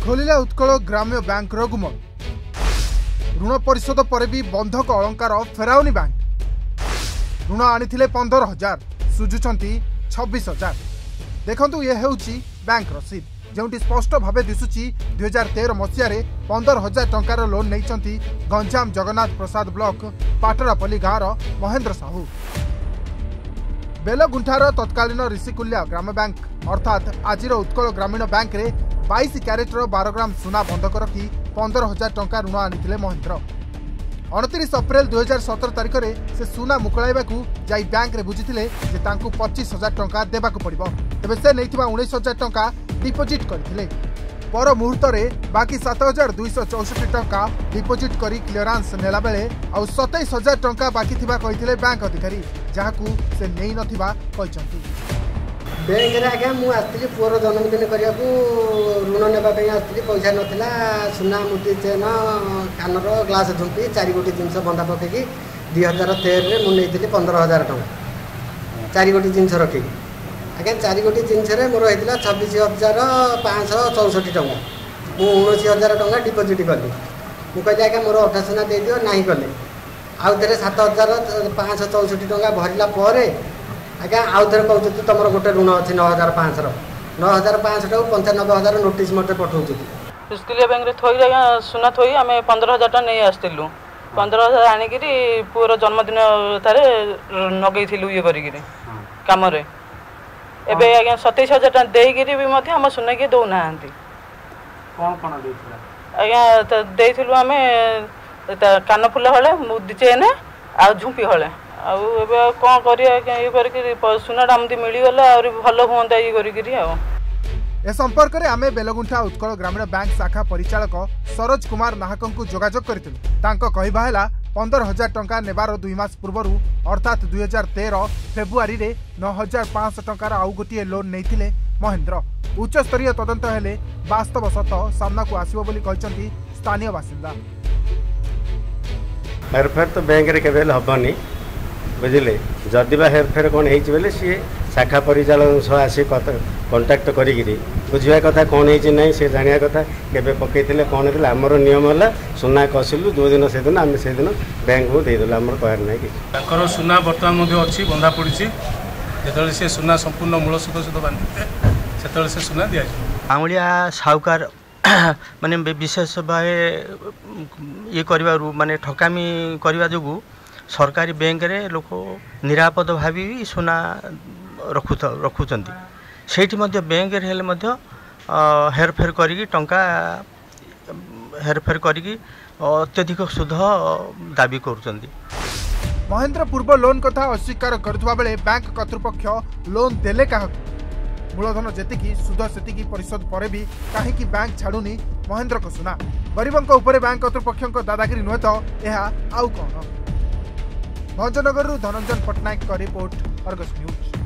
खोलिला उत्कल ग्राम्य बैंक गुमर ऋण परिशोध पर भी बंधक अलंकार फेराउनी बैंक ऋण आनी 15,000 सुझुंट 26,000। देखु ये हूँ बैंक रसीद जो स्पष्ट भाव दिशुची 2013 मसीह 15,000 टंकार लोन नहीं गंजाम जगन्नाथ प्रसाद ब्लॉक पाटरापल्ली गाँव महेंद्र साहू। बेलगुंठार तत्कालीन ऋषिकुल्या ग्राम बैंक अर्थात आज उत्कल ग्रामीण बैंक रे 22 क्यारेटर 12 ग्राम सुना बंधक रखी 15,000 टंका ऋण आनी महेंद्र। 29 अप्रैल 2017 तारिख में से सुना मुकलाइबा जाई बैंक रे बुझीथिले जे तांकु 25,000 टंका देबाकु पड़िबो। तेबे से नैथिबा 19,000 टंका डिपोजिट करथिले। पर मुहूर्त में बाकी 7,264 टंका डिपोजिट करी क्लियरांस नेला बेले आ 27,000 टंका बाकी थिबा कहिथिले बैंक अधिकारी जहाकू से नेई नथिबा कहिसंती। बैंक रे आगे मु आस्तिली पुअर जन्मदिन करिया को ऋण नेबा पे आस्तिली पैसा नथिला सुना मुठी चेन कानर ग्लास झुंपी 4 गोटी जिंस बंधा पकेकी 2013 रे मु नेइथिली 15,000 टंका 4 गोटी जिंस रखी आगे 4 गोटी जिंस रे मोर हेतिला 26,564 टंका मु 19,000 टंका डिपोजिट कली। मु कहली आगे मोर 28 सुना दे दियो नाही कले आउ थरे 7,564 टंका भरिला परे आज्ञा आउ थे कहते तुम गोटे ऋण अच्छी 9,500 9,500 95,000 नोटिस मत पठाऊ ऋषिकुल्या बैंक रे थोई आज्ञा सुना थोई आम 15,000 टका नहीं आसलु 15,000 आनिक पुअर जन्मदिन तारे नगेलु ये करी कम एवं आज्ञा 27,000 टका देकर भी आम सुना किए दौना आज्ञा देलु आम कानफुला हले मुदी चेन आ झुंपी हले कौन कर सुना मिलगला भल हाँ ये ए संपर्क में आमे बेलगुंठा उत्कल ग्रामीण बैंक शाखा परिचालक सरोज कुमार नाहक जोगाजोग करथिलु। कहवा है 15,000 टंका नेबार 2 मास पूर्वर अर्थात 2013 फेब्रुआरी रे 9,500 टंकार आउ गोटे लोन नहीं महेंद्र। उच्च स्तरीय तदंत हेले वास्तव सत सामना को आसिबो बोली कहचंती स्थानीय बासिंदा। हेरफेर तो बैंक रे केबेल हबनी बुझे जदि बा हेरफेर कौन हो सी शाखा परिचालक सह आसी कंटाक्ट करी बुझा कथा कौन हो सी जाना कथा केबे पकईले कौन होता आमर नियम है सुना कसलु जो दिन से दिन आम से दिन बैंक को देदेलु आमर कहर ना कि सुना बर्तमान अच्छी बंधा पड़ी जो सी सुना संपूर्ण मूल सुध सुध बांधे से सुना दि आंगुलिया साहूकार माने विशेष भाव ये करवा माने ठकामी करवा जो सरकारी बैंक रे लोक निरापद भावी सुना रखुंट से बैंक हेरफेर करी टंका हेरफेर करी अत्यधिक सुध दाबी कर। महेंद्र पूर्व लोन कथा अस्वीकार करुवा बेले बैंक कर्तृपक्ष लोन देले क्या मूलधन जेतिकी सुध सेतिकी परिशोध पर भी कहीं बैंक छाड़ुनी महेंद्र को सुना। गरीबों उपरे बैंक कर्तृपक्ष दादागिरी नुहे तो यह आउ कौन। भंजनगर धनंजन पट्टनायक का रिपोर्ट अर्गस न्यूज।